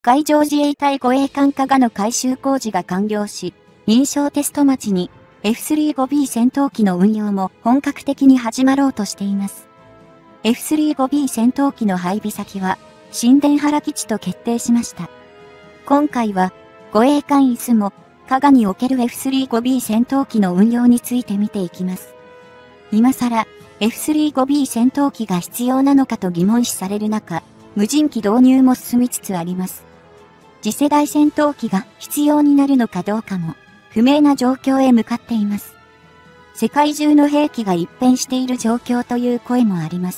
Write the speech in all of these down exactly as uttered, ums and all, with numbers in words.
海上自衛隊護衛艦加賀の改修工事が完了し、認証テスト待ちに エフスリーファイブビー 戦闘機の運用も本格的に始まろうとしています。エフスリーファイブビー 戦闘機の配備先は、新田原基地と決定しました。今回は、護衛艦いすも、加賀における エフスリーファイブビー 戦闘機の運用について見ていきます。今更、エフスリーファイブビー 戦闘機が必要なのかと疑問視される中、無人機導入も進みつつあります。次世代戦闘機が必要になるのかどうかも、不明な状況へ向かっています。世界中の兵器が一変している状況という声もあります。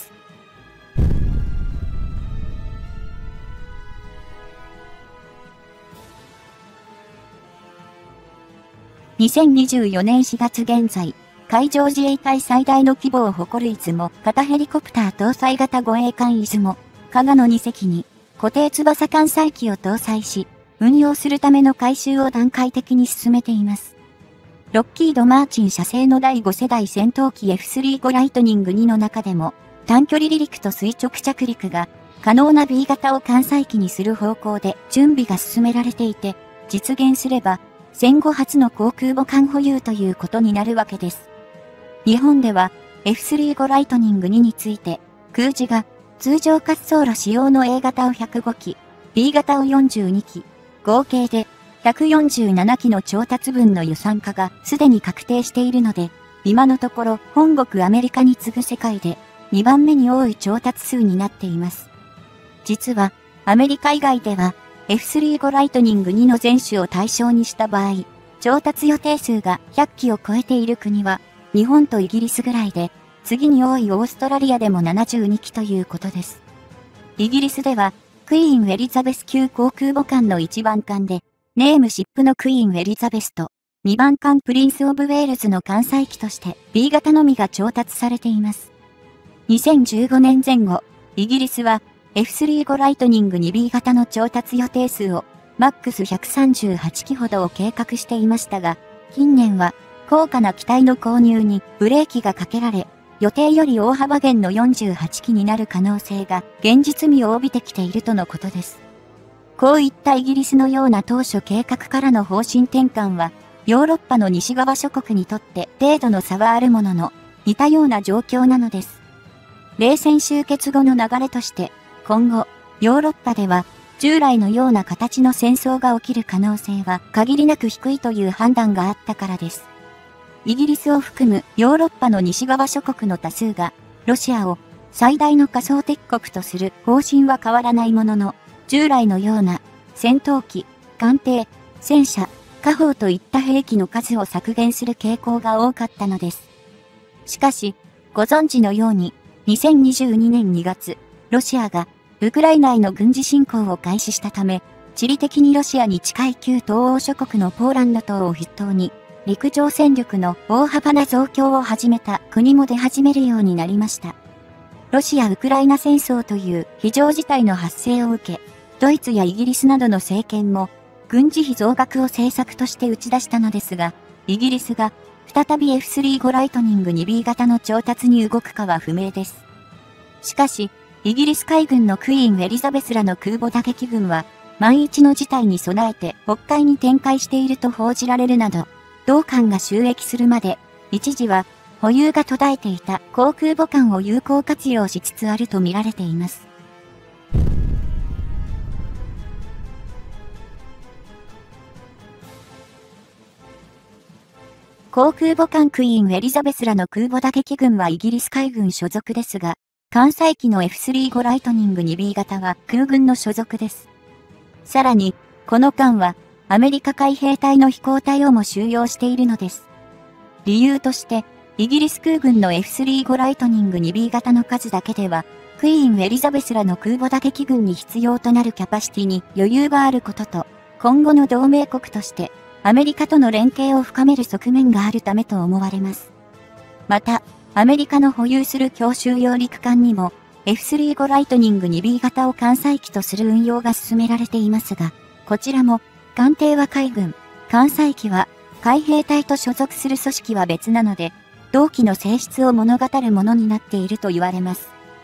にせんにじゅうよねんしがつ現在、海上自衛隊最大の規模を誇るいずも型ヘリコプター搭載型護衛艦いずも、加賀のにせきに固定翼艦載機を搭載し、運用するための改修を段階的に進めています。ロッキード・マーチン社製のだいご世代戦闘機 エフスリーファイブ ライトニングにの中でも、短距離離陸と垂直着陸が可能な ビー 型を艦載機にする方向で準備が進められていて、実現すれば、戦後初の航空母艦保有ということになるわけです。日本では エフスリーファイブ ライトニングにについて、空自が通常滑走路仕様の エー 型をひゃくごき、ビー 型をよんじゅうにき、合計でひゃくよんじゅうななきの調達分の予算化がすでに確定しているので、今のところ本国アメリカに次ぐ世界でにばんめに多い調達数になっています。実はアメリカ以外では、エフスリーファイブ ライトニングにの全種を対象にした場合、調達予定数がひゃっきを超えている国は、日本とイギリスぐらいで、次に多いオーストラリアでもななじゅうにきということです。イギリスでは、クイーン・エリザベス級航空母艦のいちばん艦で、ネームシップのクイーン・エリザベスと、にばん艦プリンス・オブ・ウェールズの艦載機として ビー 型のみが調達されています。にせんじゅうごねんぜん後、イギリスは、エフスリーファイブ ライトニングにビー 型の調達予定数をマックスひゃくさんじゅうはちきほどを計画していましたが、近年は高価な機体の購入にブレーキがかけられ、予定より大幅減のよんじゅうはちきになる可能性が現実味を帯びてきているとのことです。こういったイギリスのような当初計画からの方針転換は、ヨーロッパの西側諸国にとって程度の差はあるものの、似たような状況なのです。冷戦終結後の流れとして、今後、ヨーロッパでは、従来のような形の戦争が起きる可能性は限りなく低いという判断があったからです。イギリスを含むヨーロッパの西側諸国の多数が、ロシアを最大の仮想敵国とする方針は変わらないものの、従来のような戦闘機、艦艇、戦車、火砲といった兵器の数を削減する傾向が多かったのです。しかし、ご存知のように、にせんにじゅうにねんにがつ、ロシアがウクライナへの軍事侵攻を開始したため、地理的にロシアに近い旧東欧諸国のポーランド等を筆頭に、陸上戦力の大幅な増強を始めた国も出始めるようになりました。ロシア・ウクライナ戦争という非常事態の発生を受け、ドイツやイギリスなどの政権も軍事費増額を政策として打ち出したのですが、イギリスが再び エフスリーファイブ ライトニングにビー 型の調達に動くかは不明です。しかし、イギリス海軍のクイーン・エリザベスらの空母打撃群は、万一の事態に備えて北海に展開していると報じられるなど、同艦が就役するまで、一時は保有が途絶えていた航空母艦を有効活用しつつあると見られています。航空母艦クイーン・エリザベスらの空母打撃群はイギリス海軍所属ですが、艦載機の エフスリーファイブ ライトニングにビー 型は空軍の所属です。さらに、この艦はアメリカ海兵隊の飛行隊をも収容しているのです。理由として、イギリス空軍の エフスリーファイブ ライトニングにビー 型の数だけでは、クイーン・エリザベスらの空母打撃群に必要となるキャパシティに余裕があることと、今後の同盟国としてアメリカとの連携を深める側面があるためと思われます。また、アメリカの保有する強襲揚陸艦にも エフスリーファイブ ライトニングにビー 型を艦載機とする運用が進められていますが、こちらも艦艇は海軍、艦載機は海兵隊と所属する組織は別なので、同機の性質を物語るものになっていると言われます。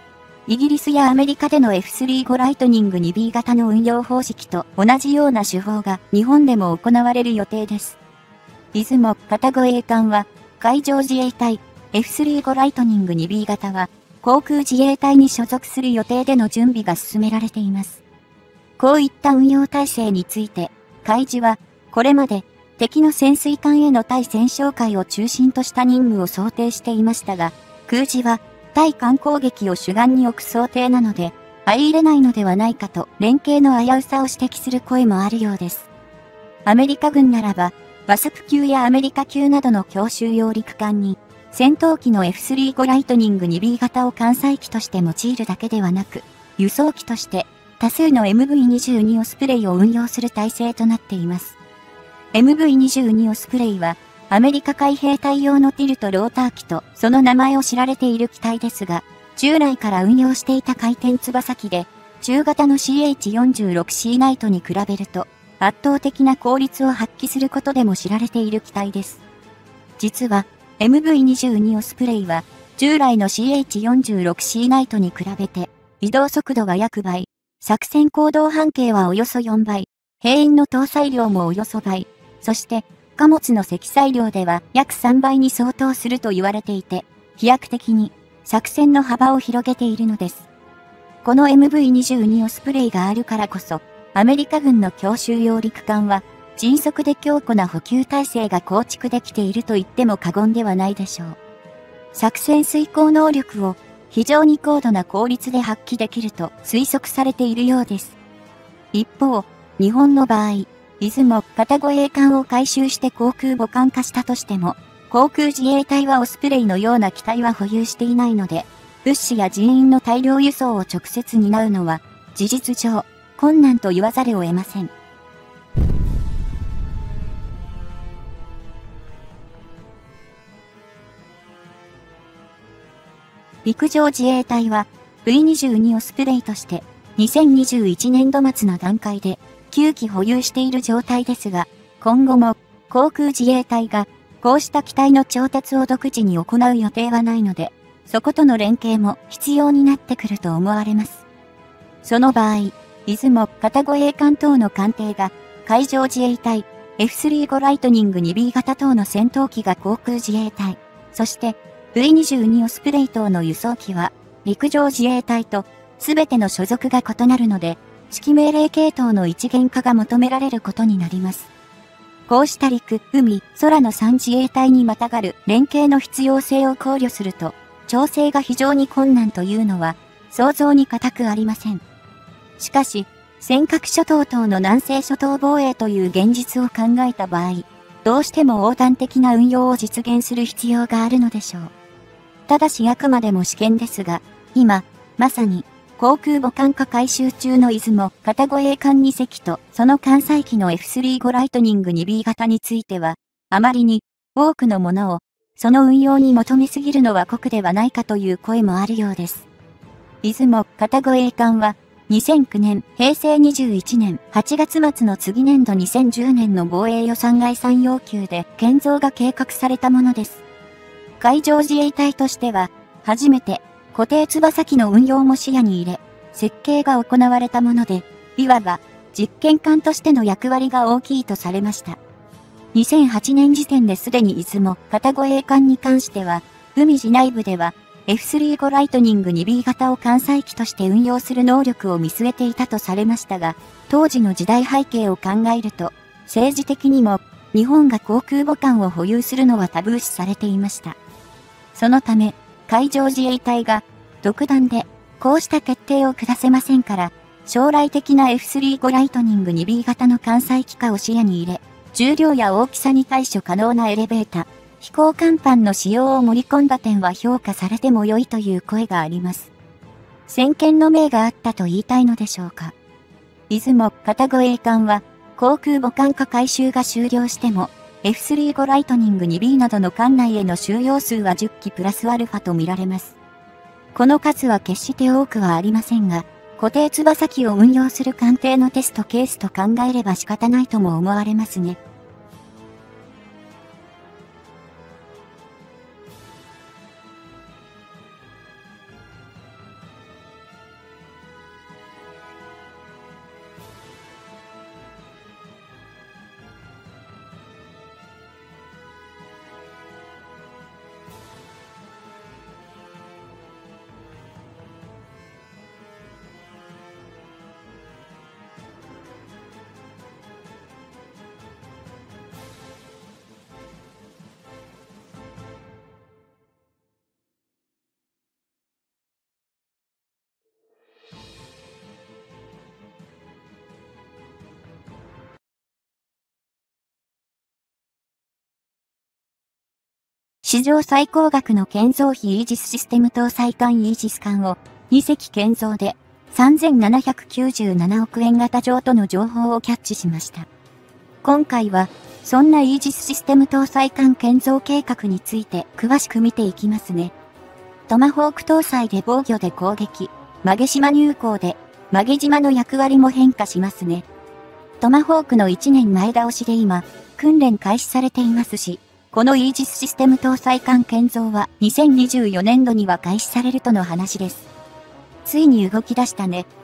イギリスやアメリカでの エフスリー ゴライトニング ツービー 型の運用方式と同じような手法が日本でも行われる予定です。出雲片越栄艦は海上自衛隊 エフスリー ゴライトニング ツービー 型は航空自衛隊に所属する予定での準備が進められています。こういった運用体制について、海自はこれまで敵の潜水艦への対戦哨戒を中心とした任務を想定していましたが、空自は対艦攻撃を主眼に置く想定なので、相入れないのではないかと連携の危うさを指摘する声もあるようです。アメリカ軍ならば、ワスプ級やアメリカ級などの強襲揚陸艦に、戦闘機の エフスリー ゴライトニング ツービー 型を艦載機として用いるだけではなく、輸送機として多数の エムブイにじゅうに オスプレイを運用する体制となっています。エムブイにじゅうに オスプレイは、アメリカ海兵隊用のティルトローター機とその名前を知られている機体ですが、従来から運用していた回転翼機で、中型の シーエイチフォーティーシックスシー ナイトに比べると、圧倒的な効率を発揮することでも知られている機体です。実は、エムブイにじゅうに オスプレイは、従来の シーエイチフォーティーシックスシー ナイトに比べて、移動速度が約倍、作戦行動半径はおよそよんばい、兵員の搭載量もおよそ倍、そして、貨物の積載量では約さんばいに相当すると言われていて、飛躍的に作戦の幅を広げているのです。この エムブイにじゅうに オスプレイがあるからこそ、アメリカ軍の強襲揚陸艦は、迅速で強固な補給体制が構築できていると言っても過言ではないでしょう。作戦遂行能力を非常に高度な効率で発揮できると推測されているようです。一方、日本の場合、出雲片越栄艦を改修して航空母艦化したとしても、航空自衛隊はオスプレイのような機体は保有していないので、物資や人員の大量輸送を直接担うのは、事実上、困難と言わざるを得ません。陸上自衛隊は ブイにじゅうに オスプレイとしてにせんにじゅういちねんど末の段階できゅうき保有している状態ですが、今後も航空自衛隊がこうした機体の調達を独自に行う予定はないので、そことの連携も必要になってくると思われます。その場合、出雲片越栄艦等の艦艇が海上自衛隊 エフスリー ゴライトニング ツービー 型等の戦闘機が航空自衛隊、そして ブイにじゅうに オスプレイ等の輸送機は陸上自衛隊とすべての所属が異なるので、指揮命令系統の一元化が求められることになります。こうした陸、海、空のさん自衛隊にまたがる連携の必要性を考慮すると、調整が非常に困難というのは想像に難くありません。しかし、尖閣諸島等の南西諸島防衛という現実を考えた場合、どうしても横断的な運用を実現する必要があるのでしょう。ただしあくまでも試験ですが、今、まさに、航空母艦化改修中の出雲片越栄艦にせきとその艦載機の エフスリー ゴライトニング ツービー 型については、あまりに多くのものをその運用に求めすぎるのは酷ではないかという声もあるようです。出雲片越栄艦はにせんきゅうねん、へいせいにじゅういちねんはちがつ末の次年度にせんじゅうねんの防衛予算概算要求で建造が計画されたものです。海上自衛隊としては、初めて固定翼機の運用も視野に入れ、設計が行われたもので、いわば実験艦としての役割が大きいとされました。にせんはちねん時点ですでに出雲片越栄艦に関しては、海自内部では エフスリー ゴライトニング ツービー 型を艦載機として運用する能力を見据えていたとされましたが、当時の時代背景を考えると、政治的にも日本が航空母艦を保有するのはタブー視されていました。そのため、海上自衛隊が独断でこうした決定を下せませんから、将来的な エフスリー ゴライトニング ツービー 型の艦載機化を視野に入れ、重量や大きさに対処可能なエレベータ、飛行甲板の使用を盛り込んだ点は評価されても良いという声があります。先見の明があったと言いたいのでしょうか。出雲片越栄艦は航空母艦化改修が終了しても、エフスリー ゴライトニング ツービー などの艦内への収容数はじゅっきプラスアルファと見られます。この数は決して多くはありませんが、固定翼機を運用する艦艇のテストケースと考えれば仕方ないとも思われますね。 史上最高額の建造費イージスシステム搭載艦イージス艦をにせき建造でさんぜんななひゃくきゅうじゅうななおくえん型上との情報をキャッチしました。今回は、そんなイージスシステム搭載艦建造計画について詳しく見ていきますね。トマホーク搭載で防御で攻撃、曲げ島入港で曲げ島の役割も変化しますね。トマホークのいちねんまえ倒しで今、訓練開始されていますし、このイージスシステム搭載艦建造はにせんにじゅうよねんどには開始されるとの話です。ついに動き出したね。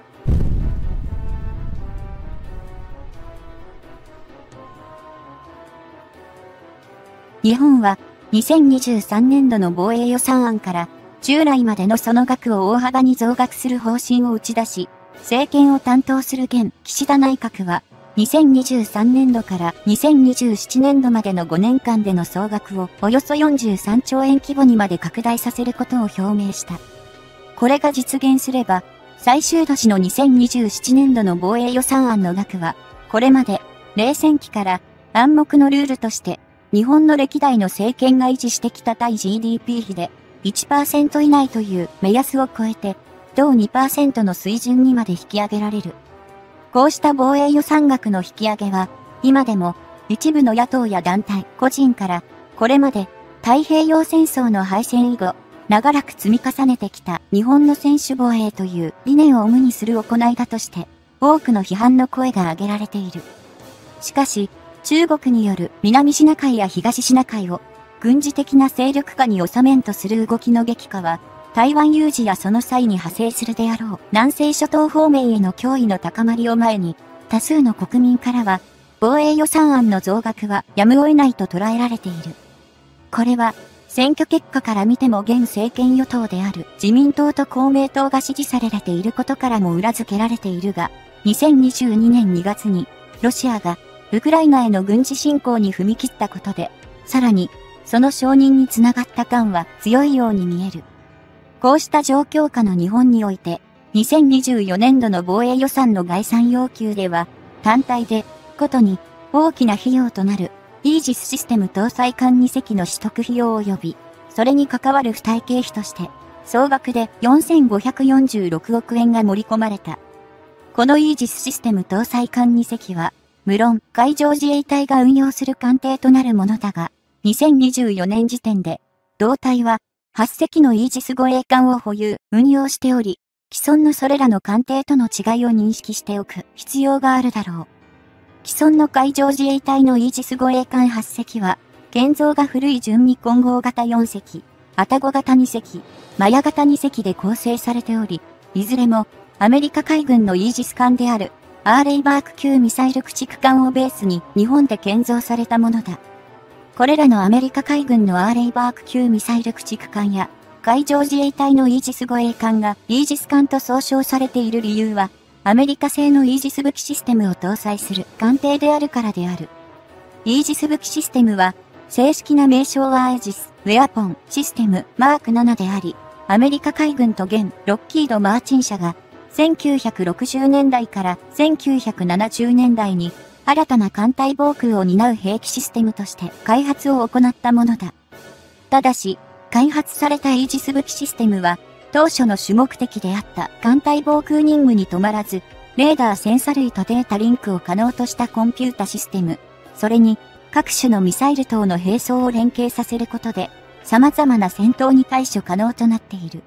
日本はにせんにじゅうさんねんどの防衛予算案から従来までのその額を大幅に増額する方針を打ち出し、政権を担当する現岸田内閣はにせんにじゅうさんねんどからにせんにじゅうななねんどまでのごねんかんでの総額をおよそよんじゅうさんちょうえん規模にまで拡大させることを表明した。これが実現すれば、最終年のにせんにじゅうななねんどの防衛予算案の額は、これまで冷戦期から暗黙のルールとして日本の歴代の政権が維持してきた対 ジーディーピー 比で いちパーセント 以内という目安を超えて、同 にパーセント の水準にまで引き上げられる。こうした防衛予算額の引き上げは、今でも一部の野党や団体、個人から、これまで太平洋戦争の敗戦以後、長らく積み重ねてきた日本の専守防衛という理念を無にする行いだとして、多くの批判の声が上げられている。しかし、中国による南シナ海や東シナ海を軍事的な勢力下に収めんとする動きの激化は、台湾有事やその際に派生するであろう南西諸島方面への脅威の高まりを前に、多数の国民からは、防衛予算案の増額はやむを得ないと捉えられている。これは、選挙結果から見ても現政権与党である自民党と公明党が支持されていることからも裏付けられているが、にせんにじゅうにねんにがつに、ロシアがウクライナへの軍事侵攻に踏み切ったことで、さらに、その承認につながった感は強いように見える。こうした状況下の日本において、にせんにじゅうよねんどの防衛予算の概算要求では、単体で、ことに大きな費用となるイージスシステム搭載艦にせきの取得費用及び、それに関わる付帯経費として、総額でよんせんごひゃくよんじゅうろくおくえんが盛り込まれた。このイージスシステム搭載艦にせきは、無論海上自衛隊が運用する艦艇となるものだが、にせんにじゅうよねん時点で、同隊ははっせきのイージス護衛艦を保有、運用しており、既存のそれらの艦艇との違いを認識しておく必要があるだろう。既存の海上自衛隊のイージス護衛艦はっせきは、建造が古い準未混合型よんせき、愛宕型にせき、マヤ型にせきで構成されており、いずれもアメリカ海軍のイージス艦であるアーレイバーク級ミサイル駆逐艦をベースに日本で建造されたものだ。これらのアメリカ海軍のアーレイバーク級ミサイル駆逐艦や海上自衛隊のイージス護衛艦がイージス艦と総称されている理由は、アメリカ製のイージス武器システムを搭載する艦艇であるからである。イージス武器システムは、正式な名称はアイジス・ウェアポン・システム・マークななであり、アメリカ海軍と現ロッキード・マーチン社が、せんきゅうひゃくろくじゅうねんだいからせんきゅうひゃくななじゅうねんだいに、新たな艦隊防空を担う兵器システムとして開発を行ったものだ。ただし、開発されたイージス武器システムは、当初の主目的であった艦隊防空任務に止まらず、レーダーセンサ類とデータリンクを可能としたコンピュータシステム、それに各種のミサイル等の並走を連携させることで、様々な戦闘に対処可能となっている。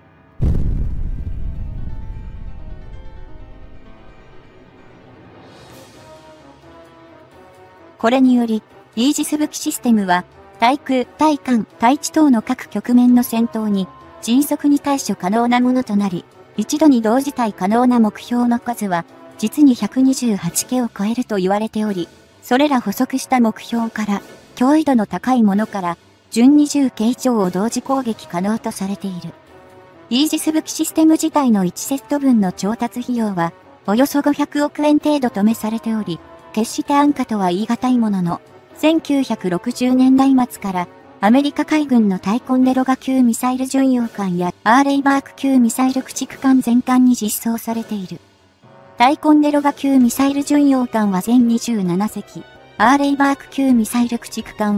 これにより、イージス武器システムは、対空、対艦、対地等の各局面の戦闘に、迅速に対処可能なものとなり、一度に同時対可能な目標の数は、実にひゃくにじゅうはちけを超えると言われており、それら補足した目標から、脅威度の高いものから、準にじゅうけ以上を同時攻撃可能とされている。イージス武器システム自体のいちセット分の調達費用は、およそごひゃくおくえん程度とめされており、決して安価とは言い難いものの、せんきゅうひゃくろくじゅうねんだいまつから、アメリカ海軍のタイコンデロガ級ミサイル巡洋艦やアーレイバーク級ミサイル駆逐艦全艦に実装されている。タイコンデロガ級ミサイル巡洋艦は全にじゅうななせき、アーレイバーク級ミサイル駆逐艦は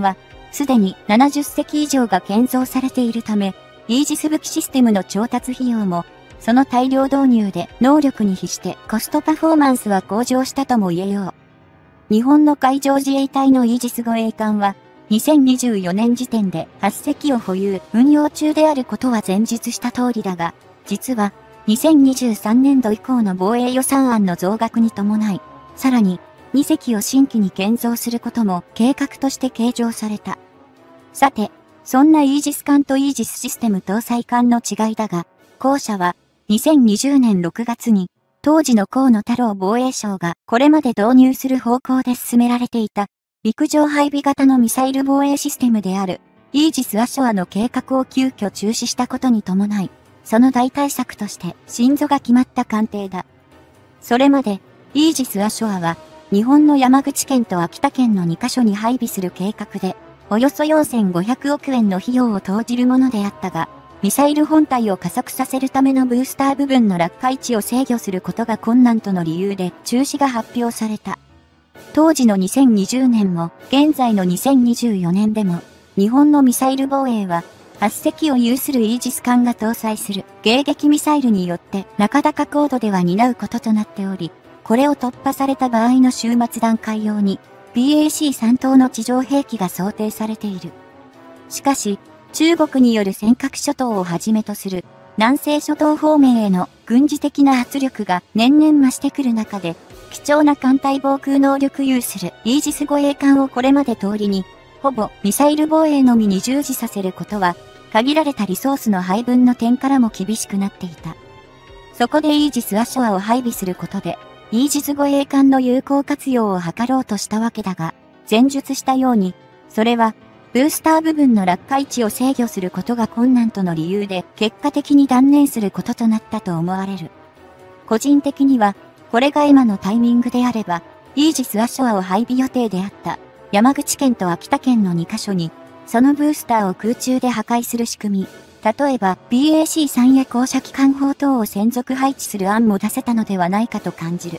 すでにななじゅっせき以上が建造されているため、イージス武器システムの調達費用も、その大量導入で能力に比してコストパフォーマンスは向上したとも言えよう。日本の海上自衛隊のイージス護衛艦は、にせんにじゅうよねん時点ではちせきを保有、運用中であることは前述した通りだが、実は、にせんにじゅうさんねんど以降の防衛予算案の増額に伴い、さらににせきを新規に建造することも計画として計上された。さて、そんなイージス艦とイージスシステム搭載艦の違いだが、後者はにせんにじゅうねんろくがつに当時の河野太郎防衛省がこれまで導入する方向で進められていた陸上配備型のミサイル防衛システムであるイージス・アショアの計画を急遽中止したことに伴い、その代替策として新造が決まった艦艇だ。それまでイージス・アショアは日本の山口県と秋田県のにカ所に配備する計画で、およそよんせんごひゃくおくえんの費用を投じるものであったが、ミサイル本体を加速させるためのブースター部分の落下位置を制御することが困難との理由で中止が発表された。当時のにせんにじゅうねんも、現在のにせんにじゅうよねんでも、日本のミサイル防衛は、はちせきを有するイージス艦が搭載する迎撃ミサイルによって中高高度では担うこととなっており、これを突破された場合の終末段階用に、ピーエーシーさん 等の地上兵器が想定されている。しかし、中国による尖閣諸島をはじめとする南西諸島方面への軍事的な圧力が年々増してくる中で、貴重な艦隊防空能力有するイージス護衛艦をこれまで通りに、ほぼミサイル防衛のみに従事させることは、限られたリソースの配分の点からも厳しくなっていた。そこでイージス・アショアを配備することで、イージス護衛艦の有効活用を図ろうとしたわけだが、前述したように、それは、ブースター部分の落下位置を制御することが困難との理由で、結果的に断念することとなったと思われる。個人的には、これが今のタイミングであれば、イージス・アショアを配備予定であった、山口県と秋田県のにカ所に、そのブースターを空中で破壊する仕組み、例えば ピーエーシーさん や降射機関砲等を専属配置する案も出せたのではないかと感じる。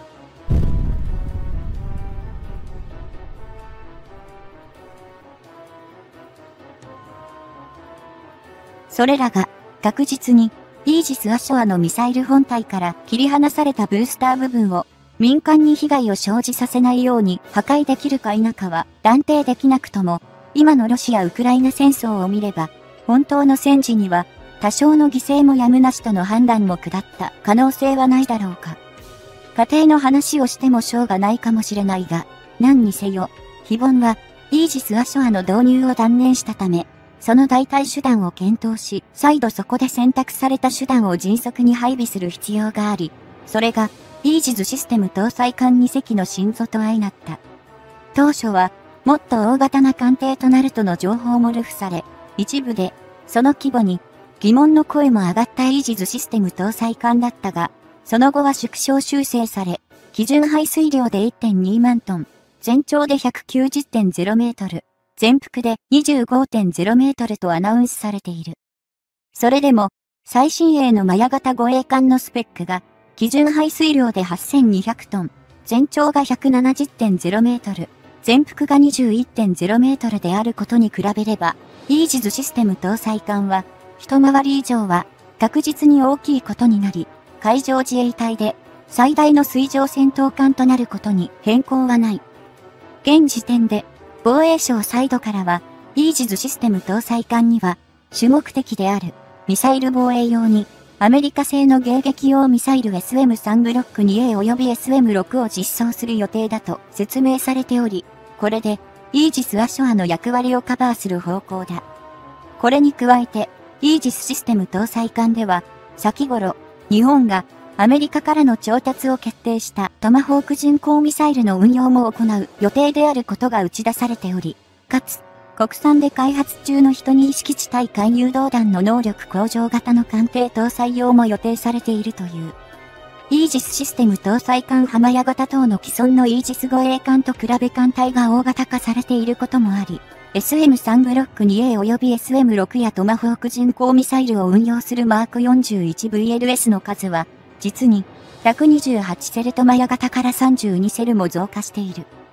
それらが確実にイージス・アショアのミサイル本体から切り離されたブースター部分を民間に被害を生じさせないように破壊できるか否かは断定できなくとも、今のロシア・ウクライナ戦争を見れば、本当の戦時には多少の犠牲もやむなしとの判断も下った可能性はないだろうか。家庭の話をしてもしょうがないかもしれないが、何にせよ、非凡はイージス・アショアの導入を断念したため、その代替手段を検討し、再度そこで選択された手段を迅速に配備する必要があり、それがイージスシステム搭載艦にせきの新造と相なった。当初は、もっと大型な艦艇となるとの情報も流布され、一部で、その規模に疑問の声も上がったイージスシステム搭載艦だったが、その後は縮小修正され、基準排水量で いってんにまんトン、全長で ひゃくきゅうじゅってんゼロメートル、全幅で にじゅうごてんゼロメートルとアナウンスされている。それでも、最新鋭のマヤ型護衛艦のスペックが、基準排水量ではっせんにひゃくトン、全長が ひゃくななじゅってんゼロメートル、全幅が にじゅういってんゼロメートルであることに比べれば、イージスシステム搭載艦は、一回り以上は確実に大きいことになり、海上自衛隊で最大の水上戦闘艦となることに変更はない。現時点で、防衛省サイドからは、イージスシステム搭載艦には、主目的であるミサイル防衛用に、アメリカ製の迎撃用ミサイル エスエムスリー ブロック にエー 及び エスエムシックス を実装する予定だと説明されており、これで、イージス・アショアの役割をカバーする方向だ。これに加えて、イージスシステム搭載艦では、先頃、日本がアメリカからの調達を決定したトマホーク巡航ミサイルの運用も行う予定であることが打ち出されており、かつ、国産で開発中の一人式地対艦誘導弾の能力向上型の艦艇搭載用も予定されているという。イージスシステム搭載艦浜屋型等の既存のイージス護衛艦と比べ艦隊が大型化されていることもあり、エスエムスリー ブロック にエー 及び エスエムシックス やトマホーク巡航ミサイルを運用するマーク よんじゅういちブイエルエス の数は、実にひゃくにじゅうはちセルトマヤ型からさんじゅうにセルも増加している。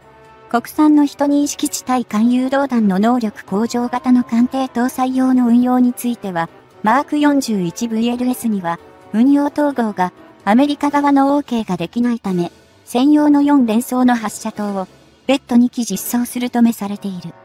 国産の一認識地対艦誘導弾の能力向上型の艦艇搭載用の運用については、マーク よんじゅういちブイエルエス には、運用統合がアメリカ側の OK ができないため、専用のよん連装の発射塔を別途に機実装するとめされている。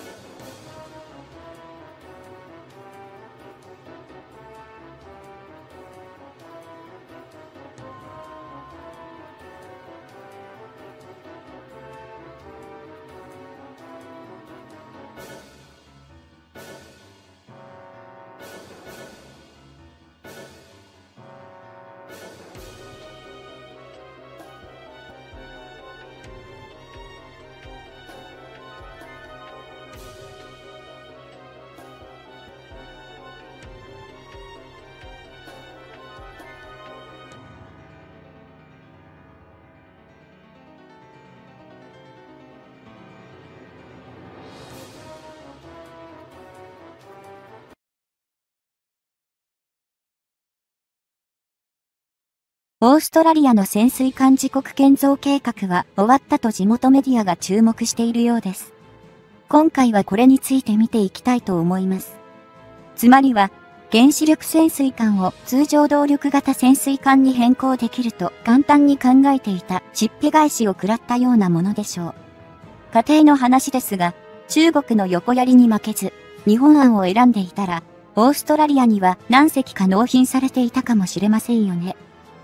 オーストラリアの潜水艦自国建造計画は終わったと地元メディアが注目しているようです。今回はこれについて見ていきたいと思います。つまりは、原子力潜水艦を通常動力型潜水艦に変更できると簡単に考えていたしっぺ返しを食らったようなものでしょう。仮定の話ですが、中国の横やりに負けず、日本案を選んでいたら、オーストラリアには何隻か納品されていたかもしれませんよね。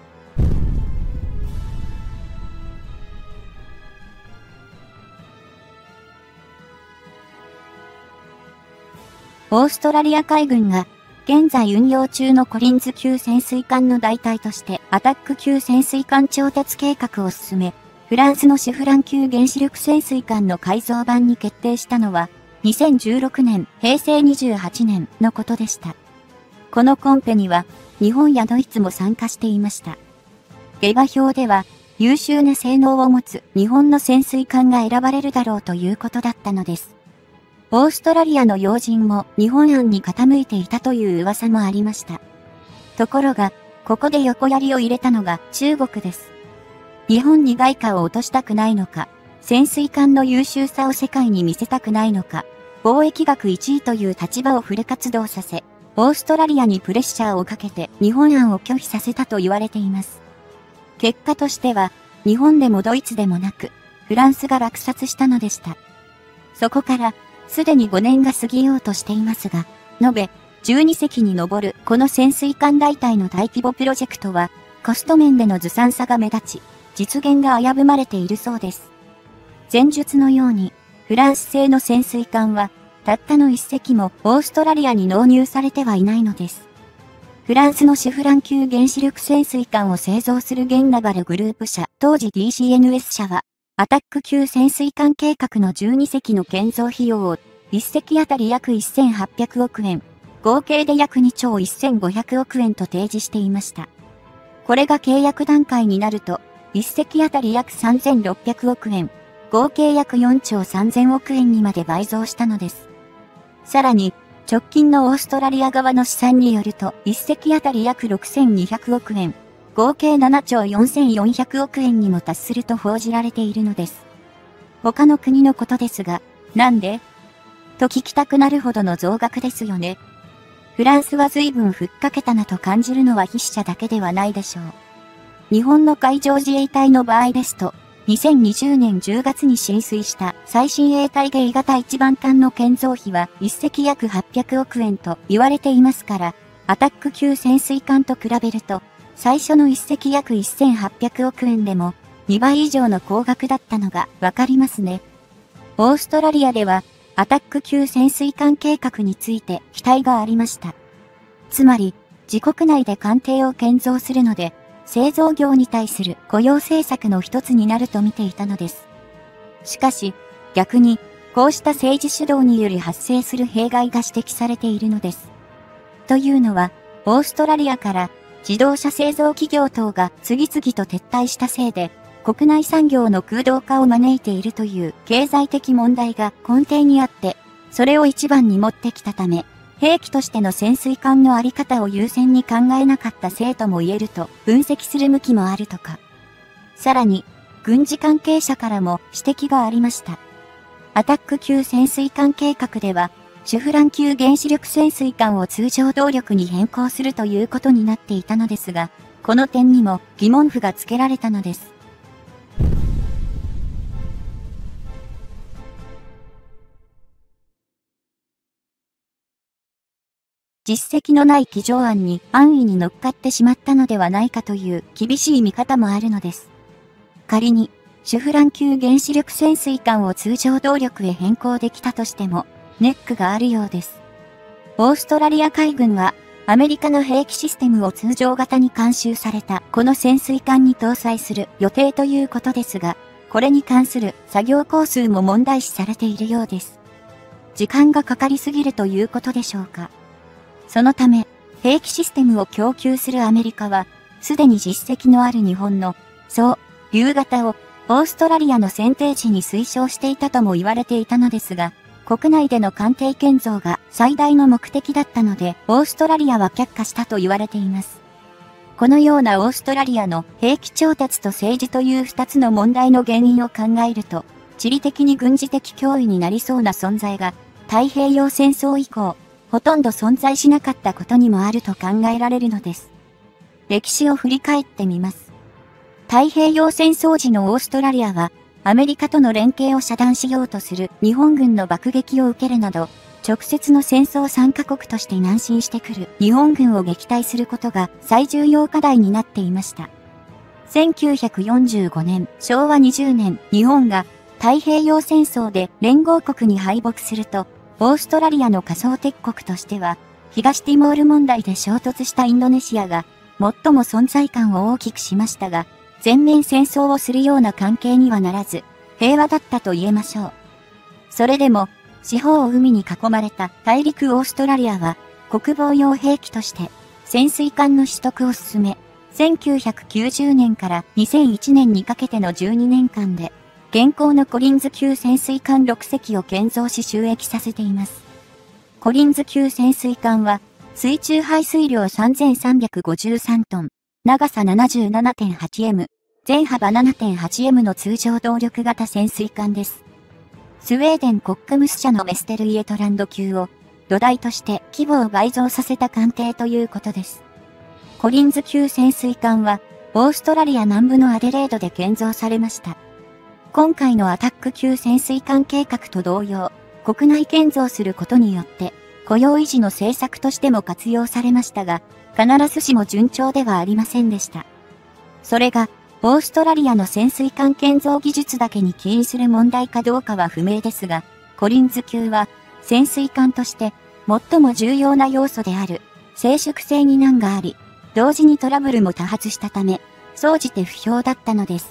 オーストラリア海軍が現在運用中のコリンズ級潜水艦の代替としてアタック級潜水艦調達計画を進め、フランスのシュフラン級原子力潜水艦の改造版に決定したのはにせんじゅうろくねん、へいせいにじゅうはちねんのことでした。このコンペには日本やドイツも参加していました。下馬評では優秀な性能を持つ日本の潜水艦が選ばれるだろうということだったのです。オーストラリアの要人も日本案に傾いていたという噂もありました。ところが、ここで横やりを入れたのが中国です。日本に外貨を落としたくないのか、潜水艦の優秀さを世界に見せたくないのか、貿易額いちいという立場をフル活動させ、オーストラリアにプレッシャーをかけて日本案を拒否させたと言われています。結果としては、日本でもドイツでもなく、フランスが落札したのでした。そこから、すでにごねんが過ぎようとしていますが、延べじゅうに隻に上るこの潜水艦代替の大規模プロジェクトは、コスト面でのずさんさが目立ち、実現が危ぶまれているそうです。前述のように、フランス製の潜水艦は、たったのいっ隻もオーストラリアに納入されてはいないのです。フランスのシュフラン級原子力潜水艦を製造するゲンナバルグループ社、当時 ディーシーエヌエス 社は、アタック級潜水艦計画のじゅうに隻の建造費用をいっ隻あたり約せんはっぴゃくおくえん、合計で約にちょうせんごひゃくおくえんと提示していました。これが契約段階になると、いっ隻あたり約さんぜんろっぴゃくおくえん、合計約よんちょうさんぜんおくえんにまで倍増したのです。さらに、直近のオーストラリア側の試算によると、いっ隻あたり約ろくせんにひゃくおくえん、合計ななちょうよんせんよんひゃくおくえんにも達すると報じられているのです。他の国のことですが、なんでと聞きたくなるほどの増額ですよね。フランスは随分ふっかけたなと感じるのは筆者だけではないでしょう。日本の海上自衛隊の場合ですと、にせんにじゅうねんじゅうがつに進水した最新鋭体芸型一番艦の建造費はいっ隻約はっぴゃくおくえんと言われていますから、アタック級潜水艦と比べると、最初のいっ隻約せんはっぴゃくおくえんでもにばい以上の高額だったのがわかりますね。オーストラリアではアタック級潜水艦計画について期待がありました。つまり自国内で艦艇を建造するので製造業に対する雇用政策の一つになると見ていたのです。しかし逆にこうした政治主導により発生する弊害が指摘されているのです。というのはオーストラリアから自動車製造企業等が次々と撤退したせいで、国内産業の空洞化を招いているという経済的問題が根底にあって、それを一番に持ってきたため、兵器としての潜水艦のあり方を優先に考えなかったせいとも言えると分析する向きもあるとか。さらに、 軍事関係者からも指摘がありました。アタック級潜水艦計画では、シュフラン級原子力潜水艦を通常動力に変更するということになっていたのですが、この点にも疑問符がつけられたのです。実績のない机上案に安易に乗っかってしまったのではないかという厳しい見方もあるのです。仮に、シュフラン級原子力潜水艦を通常動力へ変更できたとしても、ネックがあるようです。オーストラリア海軍は、アメリカの兵器システムを通常型に監修されたこの潜水艦に搭載する予定ということですが、これに関する作業工数も問題視されているようです。時間がかかりすぎるということでしょうか。そのため、兵器システムを供給するアメリカは、すでに実績のある日本の、そう、竜型を、オーストラリアの選定時に推奨していたとも言われていたのですが、国内での艦艇建造が最大の目的だったので、オーストラリアは却下したと言われています。このようなオーストラリアの兵器調達と政治という二つの問題の原因を考えると、地理的に軍事的脅威になりそうな存在が、太平洋戦争以降、ほとんど存在しなかったことにもあると考えられるのです。歴史を振り返ってみます。太平洋戦争時のオーストラリアは、アメリカとの連携を遮断しようとする日本軍の爆撃を受けるなど、直接の戦争参加国として南進してくる日本軍を撃退することが最重要課題になっていました。せんきゅうひゃくよんじゅうごねん、しょうわにじゅうねん、日本が太平洋戦争で連合国に敗北すると、オーストラリアの仮想敵国としては、東ティモール問題で衝突したインドネシアが、最も存在感を大きくしましたが、全面戦争をするような関係にはならず、平和だったと言えましょう。それでも、四方を海に囲まれた大陸オーストラリアは、国防用兵器として、潜水艦の取得を進め、せんきゅうひゃくきゅうじゅうねんからにせんいちねんにかけてのじゅうにねんかんで、現行のコリンズ級潜水艦ろくせきを建造し収益させています。コリンズ級潜水艦は、水中排水量 さんぜんさんびゃくごじゅうさんトン、長さ ななじゅうななてんはちエム、全幅 ななてんはちエム の通常動力型潜水艦です。スウェーデンコックムス社のメステルイエトランド級を土台として規模を倍増させた艦艇ということです。コリンズ級潜水艦はオーストラリア南部のアデレードで建造されました。今回のアタック級潜水艦計画と同様、国内建造することによって雇用維持の政策としても活用されましたが、必ずしも順調ではありませんでした。それが、オーストラリアの潜水艦建造技術だけに起因する問題かどうかは不明ですが、コリンズ級は潜水艦として最も重要な要素である静粛性に難があり、同時にトラブルも多発したため、総じて不評だったのです。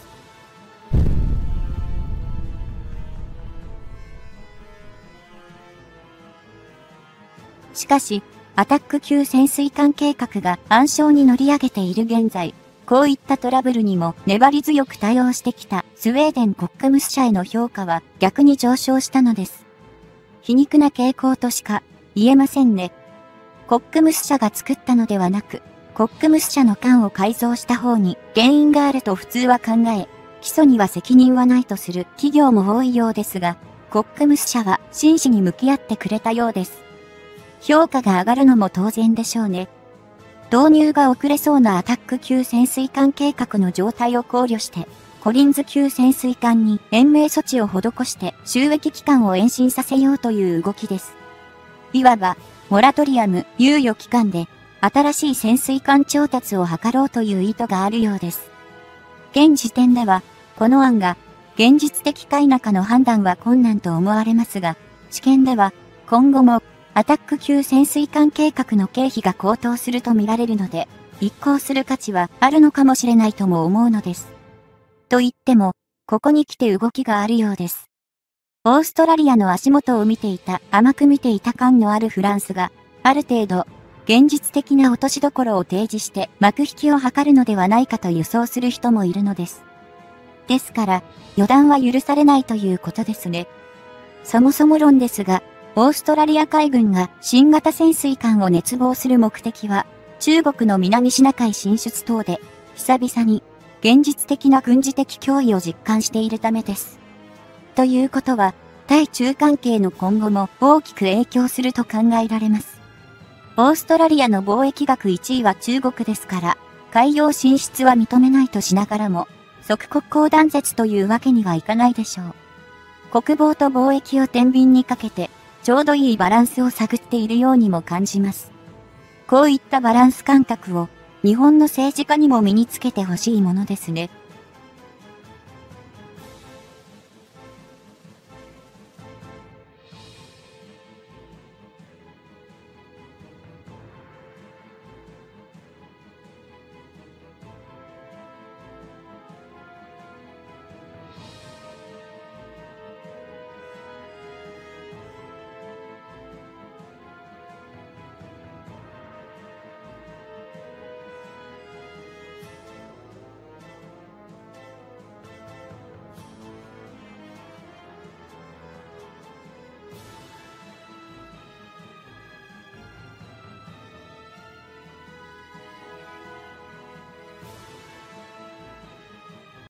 しかし、アタック級潜水艦計画が暗礁に乗り上げている現在、こういったトラブルにも粘り強く対応してきたスウェーデンコックムス社への評価は逆に上昇したのです。皮肉な傾向としか言えませんね。コックムス社が作ったのではなく、コックムス社の艦を改造した方に原因があると普通は考え、起訴には責任はないとする企業も多いようですが、コックムス社は真摯に向き合ってくれたようです。評価が上がるのも当然でしょうね。導入が遅れそうなアタック級潜水艦計画の状態を考慮して、コリンズ級潜水艦に延命措置を施して収益期間を延伸させようという動きです。いわば、モラトリアム猶予期間で、新しい潜水艦調達を図ろうという意図があるようです。現時点では、この案が、現実的か否かの判断は困難と思われますが、試験では、今後も、アタック級潜水艦計画の経費が高騰すると見られるので、一行する価値はあるのかもしれないとも思うのです。と言っても、ここに来て動きがあるようです。オーストラリアの足元を見ていた、甘く見ていた感のあるフランスが、ある程度、現実的な落としどころを提示して幕引きを図るのではないかと予想する人もいるのです。ですから、予断は許されないということですね。そもそも論ですが、オーストラリア海軍が新型潜水艦を熱望する目的は、中国の南シナ海進出等で、久々に現実的な軍事的脅威を実感しているためです。ということは、対中関係の今後も大きく影響すると考えられます。オーストラリアの貿易額いちいは中国ですから、海洋進出は認めないとしながらも、即国交断絶というわけにはいかないでしょう。国防と貿易を天秤にかけて、ちょうどいいバランスを探っているようにも感じます。こういったバランス感覚を、日本の政治家にも身につけてほしいものですね。